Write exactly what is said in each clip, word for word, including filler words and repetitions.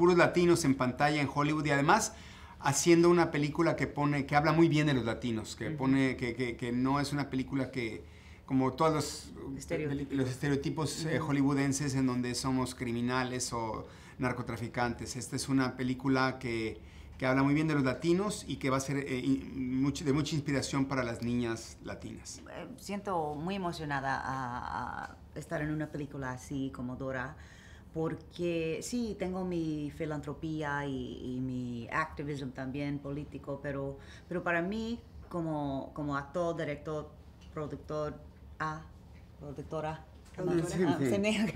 puros latinos en pantalla en Hollywood y además haciendo una película que pone, que habla muy bien de los latinos, que pone, que, que, que no es una película que, como todos los estereotipos, los estereotipos eh, hollywoodenses en donde somos criminales o narcotraficantes. Esta es una película que, que habla muy bien de los latinos y que va a ser eh, mucho, de mucha inspiración para las niñas latinas. Siento muy emocionada a, a estar en una película así como Dora, porque sí, tengo mi filantropía y, y mi activismo también político, pero, pero para mí como, como actor, director, productor, ah, productora, Sí, sí.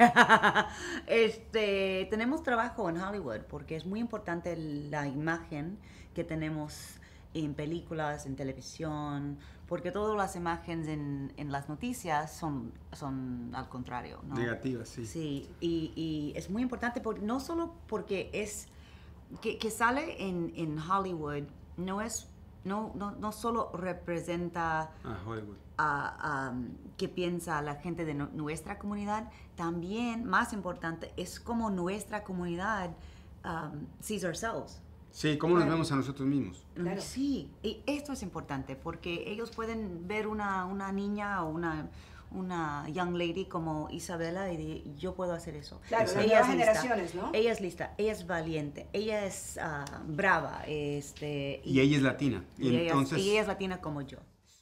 este, tenemos trabajo en Hollywood porque es muy importante la imagen que tenemos en películas, en televisión, porque todas las imágenes en, en las noticias son, son al contrario, ¿no? Negativas, sí. Sí, y, y es muy importante porque, no solo porque es que, que sale en, en Hollywood, no es no, no, no solo representa ah, Hollywood. a um, qué piensa la gente de no, nuestra comunidad, también más importante es como nuestra comunidad um, sees ourselves. Sí, cómo nos vemos a nosotros mismos. Claro. Sí, y esto es importante porque ellos pueden ver una, una niña o una, una young lady como Isabela y de, yo puedo hacer eso. Claro, las nuevas generaciones, ¿no? Ella es lista, ella es valiente, ella es uh, brava. Este, y, y ella es latina. Y, y, ella, entonces, y ella es latina como yo.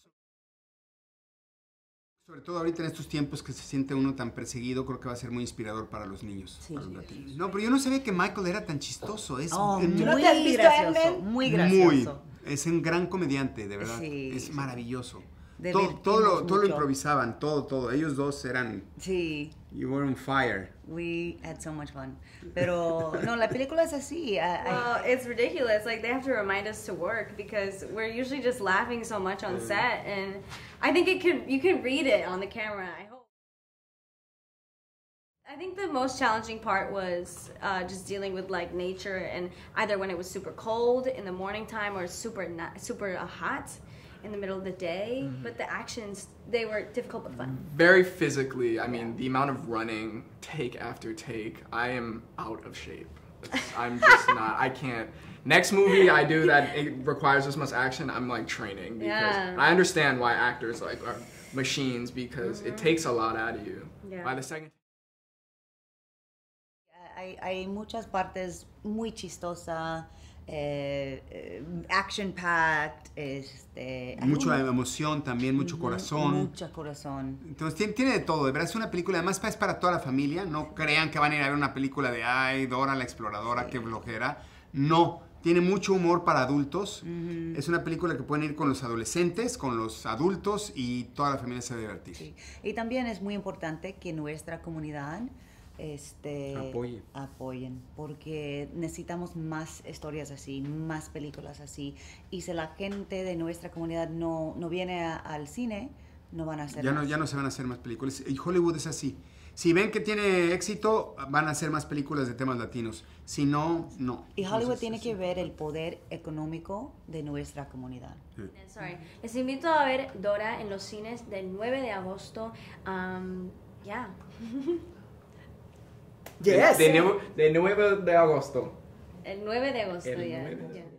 Sobre todo ahorita en estos tiempos que se siente uno tan perseguido, creo que va a ser muy inspirador para los niños. Sí, para los sí, latinos. No, pero yo no sabía que Michael era tan chistoso. Es oh, muy, muy, ¿No te has visto gracioso, muy gracioso. Muy, es un gran comediante, de verdad. Sí, es sí. maravilloso. Todo, todo, lo, todo lo improvisaban, todo, todo. Ellos dos eran... Sí. You were on fire. We had so much fun. Pero no, la película es así. I, well, I, it's ridiculous. Like, they have to remind us to work because we're usually just laughing so much on set, and I think it could. You can read it on the camera. I hope. I think the most challenging part was uh, just dealing with like nature, and either when it was super cold in the morning time or super not, super uh, hot in the middle of the day. Mm-hmm. But the actions, they were difficult but fun. Very physically, I mean, the amount of running, take after take, I am out of shape. It's, I'm just not, I can't. Next movie I do that it requires this much action, I'm like training. Because yeah. I understand why actors like are machines because mm-hmm. it takes a lot out of you. Yeah. By the second. Hay, hay muchas partes muy chistosas. Eh, eh, action-packed, este, mucha un, emoción también, mucho corazón. Mucho corazón. Entonces tiene, tiene de todo, de verdad es una película, además es para toda la familia, no crean que van a ir a ver una película de ay, Dora la exploradora, sí. Qué flojera. No, tiene mucho humor para adultos. Uh-huh. Es una película que pueden ir con los adolescentes, con los adultos y toda la familia se va a divertir. Sí. Y también es muy importante que nuestra comunidad Este, Apoye. apoyen, porque necesitamos más historias así, más películas así, y si la gente de nuestra comunidad no, no viene a, al cine, no van a hacer ya más. no, ya no se van a hacer más películas, y Hollywood es así, si ven que tiene éxito, van a hacer más películas de temas latinos, si no, no. Y Hollywood Entonces, tiene que ver el poder económico de nuestra comunidad. Sí. Sorry. Les invito a ver Dora en los cines del nueve de agosto, um, ya. Yeah. Yes. De, de, de nueve de agosto. El nueve de agosto, ya. Yeah. Yeah.